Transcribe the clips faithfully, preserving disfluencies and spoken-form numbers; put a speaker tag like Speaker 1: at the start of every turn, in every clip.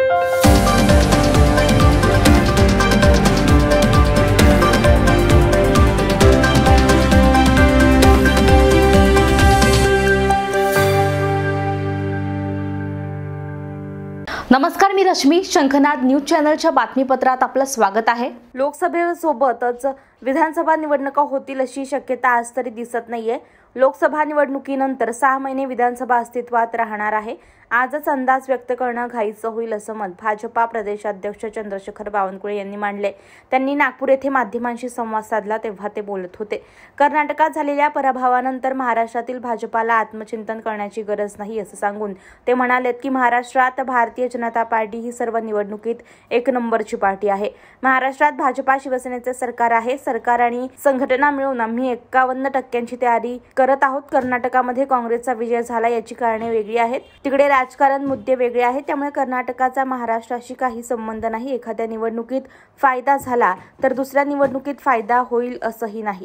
Speaker 1: नमस्कार, मी रश्मी. शंखनाद न्यूज चॅनलच्या बातमीपत्रात आपलं स्वागत आहे. लोकसभेसोबतच विधानसभा निवडणुका होतील अशी शक्यता आज तरी दिसत नाहीये. लोकसभा निवडणुकीनंतर सहा महिने विधानसभा अस्तित्वात राहणार आहे. आजच अंदाज व्यक्त करणं घाईचं होईल असं मत भाजपा प्रदेशाध्यक्ष चंद्रशेखर बावनकुळे यांनी मांडले. त्यांनी नागपूर येथे माध्यमांशी संवाद साधला तेव्हा ते बोलत होते. कर्नाटकात झालेल्या पराभवानंतर महाराष्ट्रातील भाजपाला आत्मचिंतन करण्याची गरज नाही असं सांगून ते म्हणालेत की महाराष्ट्रात भारतीय जनता पार्टी ही सर्व निवडणुकीत एक नंबरची पार्टी आहे. महाराष्ट्रात भाजपा शिवसेनेचे सरकार आहे. सरकार आणि संघटना मिळून आम्ही एक्कावन्न टक्क्यांची तयारी करत आहोत. कर्नाटकामध्ये काँग्रेसचा विजय झाला याची कारणे वेगळी आहेत. तिकडे राजकारण मुद्दे वेगळे आहेत. त्यामुळे कर्नाटकाचा महाराष्ट्राशी काही संबंध नाही. एखाद्या निवडणुकीत फायदा झाला तर दुसऱ्या निवडणुकीत फायदा होईल असंही नाही.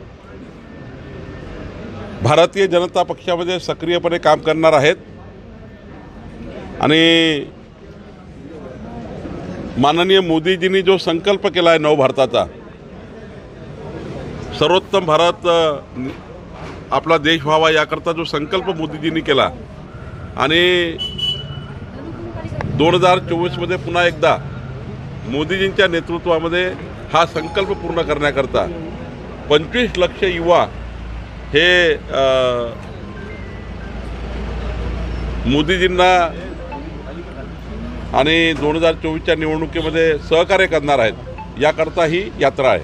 Speaker 2: भारतीय जनता पक्षामध्ये सक्रियपणे काम करणार आहेत आणि माननीय मोदीजींनी जो संकल्प केला आहे नव भारताचा, सर्वोत्तम भारत आपला देश व्हावा याकरता जो संकल्प मोदीजींनी केला आणि दोन हजार चोवीसमध्ये पुन्हा एकदा मोदीजींच्या नेतृत्वामध्ये हा संकल्प पूर्ण करण्याकरता पंचवीस लक्ष युवा हे मोदीजींना आणि दोन हजार चोवीसच्या निवडणुकीमध्ये सहकार्य करणार आहेत याकरता ही यात्रा आहे.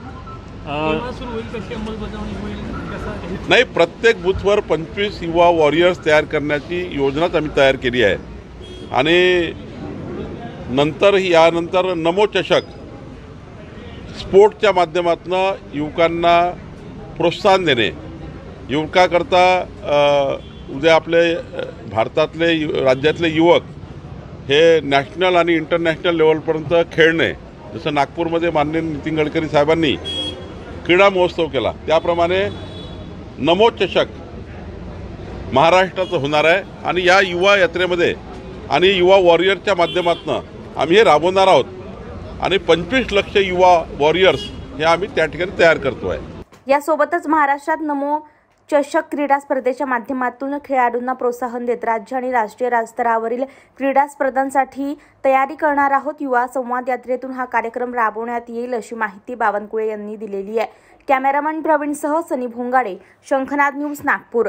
Speaker 2: नाही, प्रत्येक बूथवर पंचवीस युवा वॉरियर्स तयार करण्याची योजनाच आम्ही तयार केली आहे आणि नंतर यानंतर नमो चषक स्पोर्टच्या माध्यमातून युवकांना प्रोत्साहन देणे, युवकाकरता उद्या आपले भारतातले राज्यातले युवक हे नॅशनल आणि इंटरनॅशनल लेवलपर्यंत खेळणे, जसं नागपूरमध्ये माननीय नितीन गडकरी साहेबांनी क्रीडा महोत्सव केला त्याप्रमाणे नमो चषक महाराष्ट्राचं होणार आहे आणि या युवा यात्रेमध्ये आणि युवा वॉरियरच्या माध्यमातून आम्ही हे राबवणार आहोत आणि पंचवीस लक्ष युवा वॉरियर्स हे आम्ही त्या ठिकाणी तयार करतो आहे.
Speaker 1: यासोबतच महाराष्ट्रात नमो चषक क्रीडा स्पर्धेच्या माध्यमातून खेळाडूंना प्रोत्साहन देत राज्य आणि राष्ट्रीय स्तरावरील क्रीडा स्पर्धांसाठी तयारी करणार आहोत. युवा संवाद यात्रेतून हा कार्यक्रम राबवण्यात येईल अशी माहिती बावनकुळे यांनी दिलेली आहे. कॅमेरामन प्रवीणसह सनी भोंगाडे, शंखनाद न्यूज, नागपूर.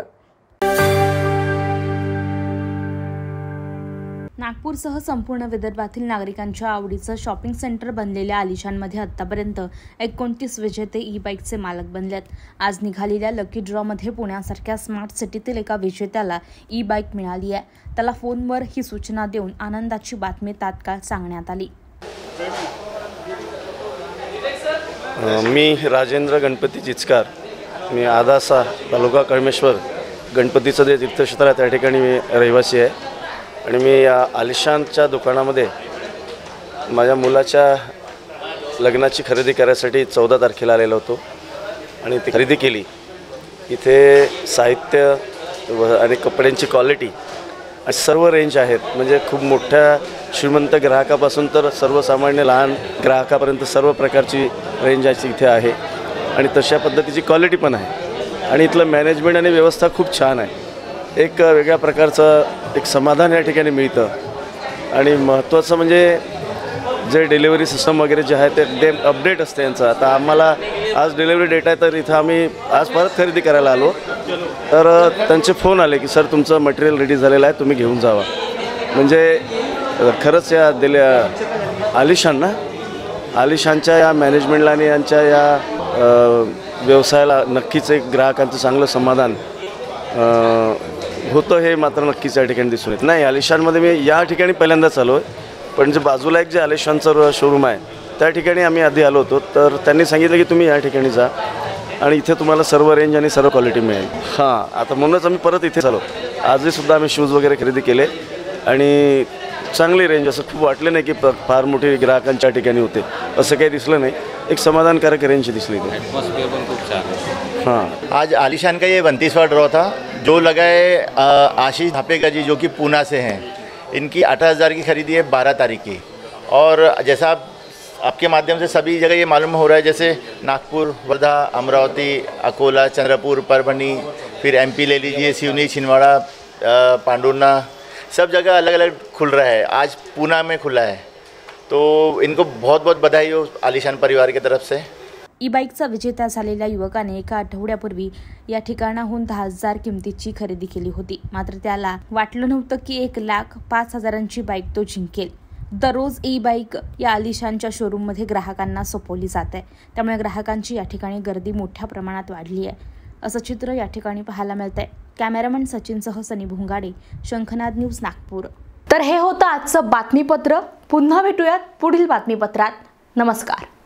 Speaker 1: नागपूरसह संपूर्ण विदर्भातील नागरिकांच्या आवडीचं शॉपिंग सेंटर बनलेल्या आलिशानमध्ये आतापर्यंत एकोणतीस विजेते ई बाईकचे मालक बनलेत. आज निघालेल्या लकी ड्रॉमध्ये पुण्यासारख्या स्मार्ट सिटीतील एका विजेत्याला ई बाईक मिळाली आहे. त्याला फोनवर ही सूचना देऊन आनंदाची बातमी तात्काळ सांगण्यात आली.
Speaker 3: मी राजेंद्र गणपती चिचकार, मी आदासा तालुका कळमेश्वर गणपतीचं जे तीर्थक्षेत्र आहे त्या ठिकाणी मी रहिवासी आहे आणि मी या आलिशानच्या दुकानामध्ये माझ्या मुलाच्या लग्नाची खरेदी करायसाठी चौदा तारखेला आलेलो होतो आणि ती खरेदी केली. इथे साहित्य व आणि कपड्यांची क्वालिटी सर्व रेंज आहेत. म्हणजे खूप मोठ्या श्रीमंत ग्राहकापासून तर सर्वसामान्य लहान ग्राहकापर्यंत सर्व प्रकारची रेंज इथे आहे आणि तशा पद्धतीची क्वालिटी पण आहे आणि इथलं मॅनेजमेंट आणि व्यवस्था खूप छान आहे. एक वेगळ्या प्रकारचं एक समाधान या ठिकाणी मिळतं आणि महत्त्वाचं म्हणजे जे डिलिव्हरी सिस्टम वगैरे जे आहे ते डे अपडेट असते यांचं. आता आम्हाला आज डिलिव्हरी डेट आहे तर इथं आम्ही आज परत खरेदी करायला आलो तर त्यांचे फोन आले की सर तुमचं मटेरियल रेडी झालेलं आहे, तुम्ही घेऊन जावा. म्हणजे खरंच या दिल्या आलिशान ना आलिशानच्या या मॅनेजमेंटला आणि यांच्या या व्यवसायाला नक्कीच एक ग्राहकांचं चांगलं समाधान होतं हे मात्र नक्कीच या ठिकाणी दिसून येत नाही. आलिशानमध्ये मी या ठिकाणी पहिल्यांदाच आलो आहे पण जे बाजूला एक जे आलिशानचं शोरूम आहे त्या ठिकाणी आम्ही आधी आलो होतो तर त्यांनी सांगितलं की तुम्ही या ठिकाणी जा आणि इथे तुम्हाला सर्व रेंज आणि सर्व क्वालिटी मिळेल. हां, आता म्हणूनच आम्ही परत इथे आलो. आजहीसुद्धा आम्ही शूज वगैरे खरेदी केले आणि चांगली रेंज, असं खूप वाटलं नाही की फार मोठी ग्राहकांच्या ठिकाणी होते, असं काही दिसलं नाही. एक समाधानकारक रेंज दिसली थी.
Speaker 4: एटमॉस्फेयर पण खूप छान है.
Speaker 3: हाँ,
Speaker 4: आज आलिशान का ये बत्तीसवां ड्रॉ था जो लगा है आशीष धापेगा जी जो कि पूना से हैं.
Speaker 5: इनकी अठारह हज़ार की खरीदी है बारह तारीख की। और जैसा आप आपके माध्यम से सभी जगह ये मालूम हो रहा है, जैसे नागपुर, वर्धा, अमरावती, अकोला, चंद्रपुर, परभणी, फिर एमपी ले लीजिए, सिवनी, छिंदवाड़ा, पांडुर्ना, सब जगह अलग अलग खुल रहा है। आज पूना में खुला है, तो इनको बहुत बहुत बधाई हो आलिशान परिवार की तरफ से।
Speaker 1: ई बाईकचा विजेता झालेल्या युवकाने एका आठवड्यापूर्वी या ठिकाणाहून दहा हजार किमतीची खरेदी केली होती, मात्र त्याला वाटलं नव्हतं की एक लाख पाच हजारांची बाईक तो जिंकेल। दररोज ई बाईक या आलिशानच्या शोरूममध्ये ग्राहकांना सोपवली जात आहे, त्यामुळे ग्राहकांची या ठिकाणी गर्दी मोठ्या प्रमाणात वाढली आहे, असं चित्र या ठिकाणी पाहायला मिळतंय। कॅमेरामन सचिनसह सनी भुंगाडे, शंखनाद न्यूज, नागपूर। तर हे होतं आजचं बातमीपत्र। पुन्हा भेटूयात पुढील बातमीपत्रात। नमस्कार।